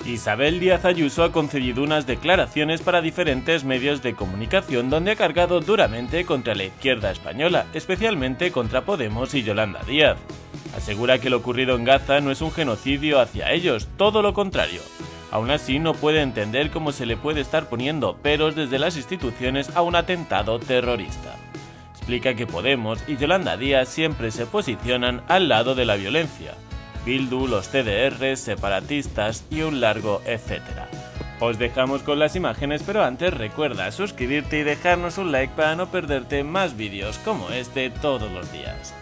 Isabel Díaz Ayuso ha concedido unas declaraciones para diferentes medios de comunicación donde ha cargado duramente contra la izquierda española, especialmente contra Podemos y Yolanda Díaz. Asegura que lo ocurrido en Gaza no es un genocidio hacia ellos, todo lo contrario. Aún así, no puede entender cómo se le puede estar poniendo peros desde las instituciones a un atentado terrorista. Explica que Podemos y Yolanda Díaz siempre se posicionan al lado de la violencia. Bildu, los CDR, separatistas y un largo etcétera. Os dejamos con las imágenes, pero antes recuerda suscribirte y dejarnos un like para no perderte más vídeos como este todos los días.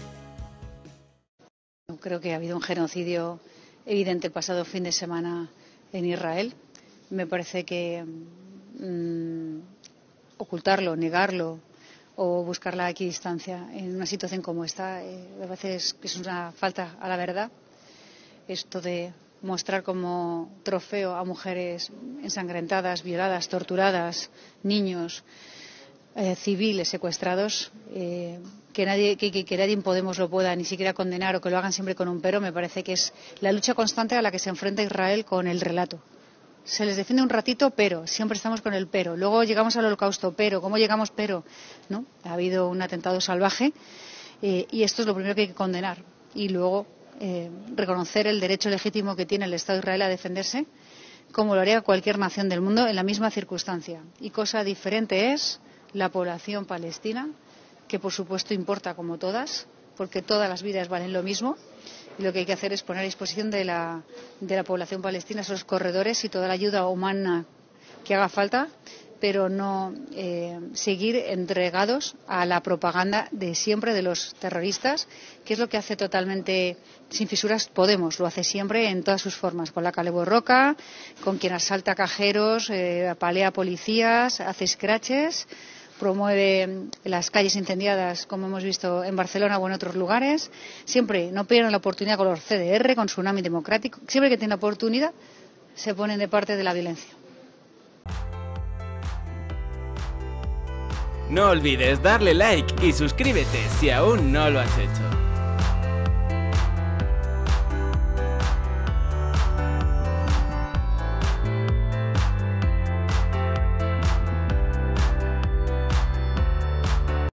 Creo que ha habido un genocidio evidente el pasado fin de semana en Israel. Me parece que ocultarlo, negarlo o buscar la equidistancia en una situación como esta, a veces es una falta a la verdad. Esto de mostrar como trofeo a mujeres ensangrentadas, violadas, torturadas, niños, civiles secuestrados, que nadie en Podemos lo pueda ni siquiera condenar o que lo hagan siempre con un pero, me parece que es la lucha constante a la que se enfrenta Israel con el relato. Se les defiende un ratito, pero siempre estamos con el pero. Luego llegamos al Holocausto, pero ¿cómo llegamos? Pero no, ha habido un atentado salvaje y esto es lo primero que hay que condenar. Y luego reconocer el derecho legítimo que tiene el Estado de Israel a defenderse, como lo haría cualquier nación del mundo en la misma circunstancia. Y cosa diferente es la población palestina, que por supuesto importa como todas, porque todas las vidas valen lo mismo. Y lo que hay que hacer es poner a disposición de la población palestina esos corredores y toda la ayuda humana que haga falta, pero no seguir entregados a la propaganda de siempre de los terroristas, que es lo que hace totalmente sin fisuras Podemos. Lo hace siempre en todas sus formas, con la Kale Borroka, con quien asalta cajeros, apalea policías, hace scratches, promueve las calles incendiadas, como hemos visto en Barcelona o en otros lugares. Siempre no pierden la oportunidad con los CDR, con Tsunami Democrático. Siempre que tienen la oportunidad, se ponen de parte de la violencia. No olvides darle like y suscríbete si aún no lo has hecho.